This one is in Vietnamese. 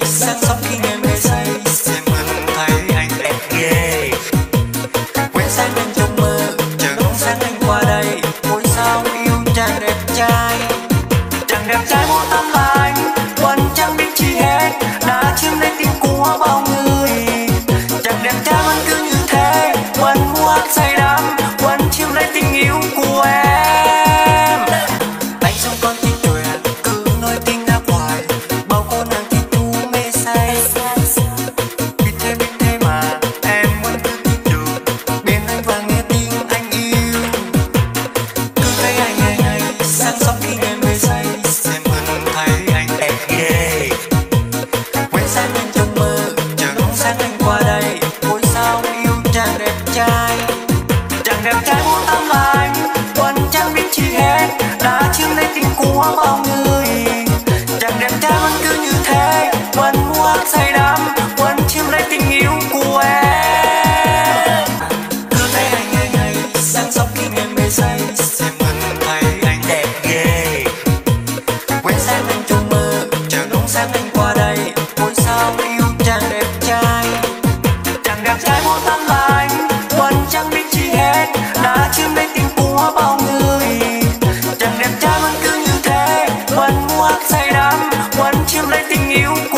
sáng sớm khi nghe mê say xem mình thấy anh đẹp ghê. Quên sáng anh trong mơ chờ bóng sáng anh qua đây, ôi sao yêu chàng đẹp trai. Chàng đẹp trai muốn tắm anh quên chẳng biết chi hết, đã chiếm lấy tim của bao người. Chàng đẹp trai vẫn cứ như thế, quên mua say đắm, quên chiếm lấy tình yêu của em. Anh sống con tim tuyệt cứ nói tình đã hoài, bao cô nàng thì tu mê say. Biết thế mà em vẫn cứ tin được bên anh và nghe tiếng anh yêu. Cứ thấy anh ngày sáng sớm khi nghe mê say xem mình thấy anh đẹp ghê. Quên sáng anh trong mơ chờ bóng sáng anh qua đây, ôi sao yêu chàng đẹp trai. Chàng đẹp trai muốn tắm anh quên chẳng biết chi hết, đã chiếm lấy tình của bao người. Chàng đẹp trai vẫn cứ như thế, quên mua say đắm, quên chiếm lấy tình yêu của em. Cứ thấy anh ngày sáng sớm khi nghe mê say xem mình thấy anh đẹp ghê. Quên sáng anh trong mơ chờ bóng sáng anh qua đây, ôi sao yêu chàng đẹp trai. Chàng đẹp trai muốn tắm anh quên chẳng biết chi hết, đã chiếm lấy tình của bao người. Chàng đẹp trai vẫn cứ như thế, quên mua say đắm, quên chiếm lấy tình yêu